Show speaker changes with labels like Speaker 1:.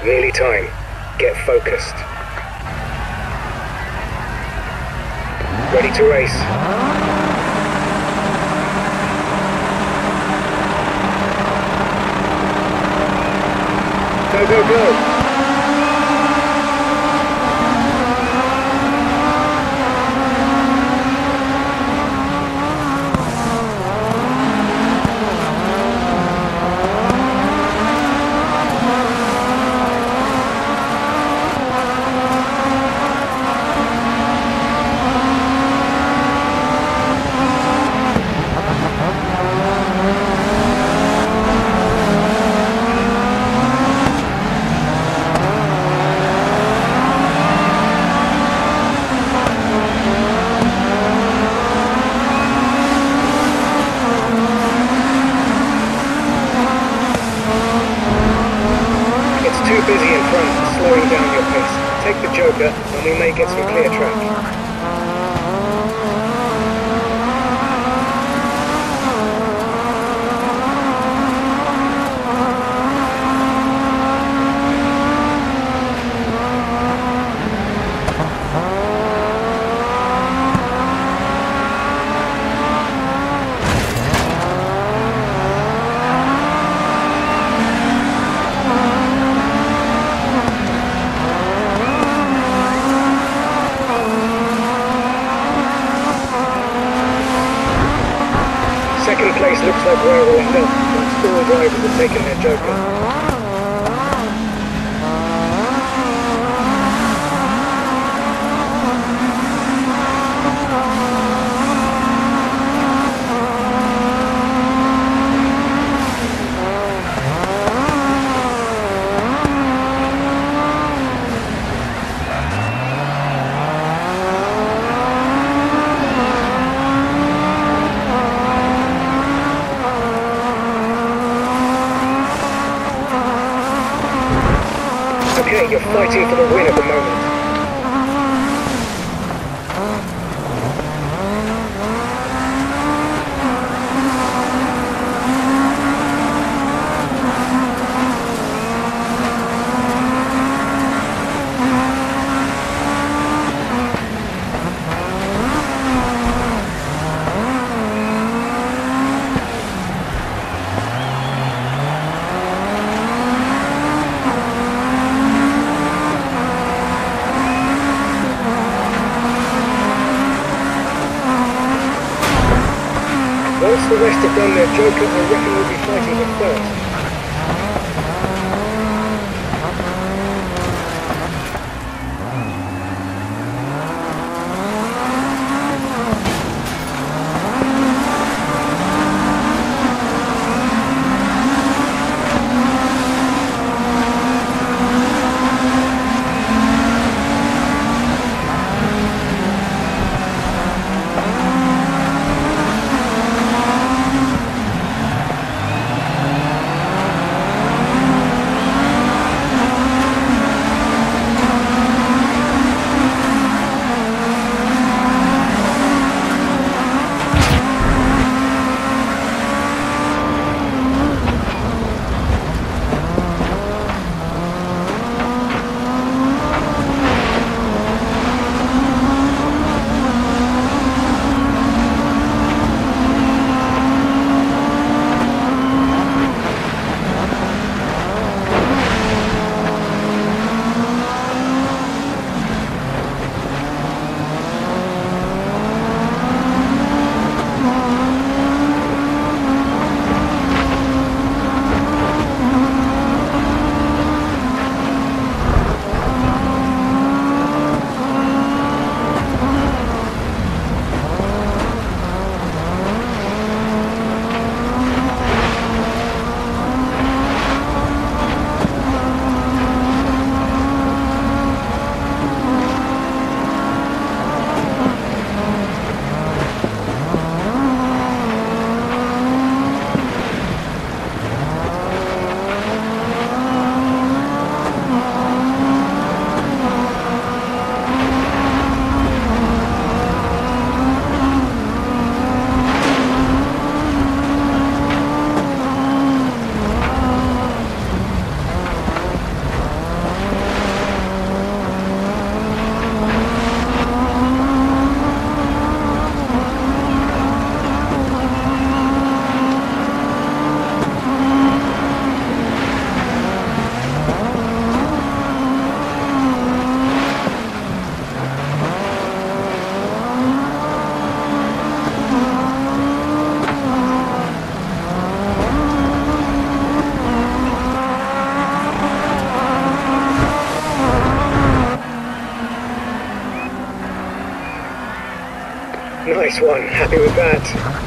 Speaker 1: Nearly time. Get focused. Ready to race. Go, go, go! Too busy in front, slowing down your pace. Take the Joker, and we may get some clear track. Second place looks like where we'll end up, once all drivers have taken their Joker. Okay, you're fighting for the win at the moment. Once the rest have done their Joker, I reckon we'll be fighting for first. Nice one. Happy with that.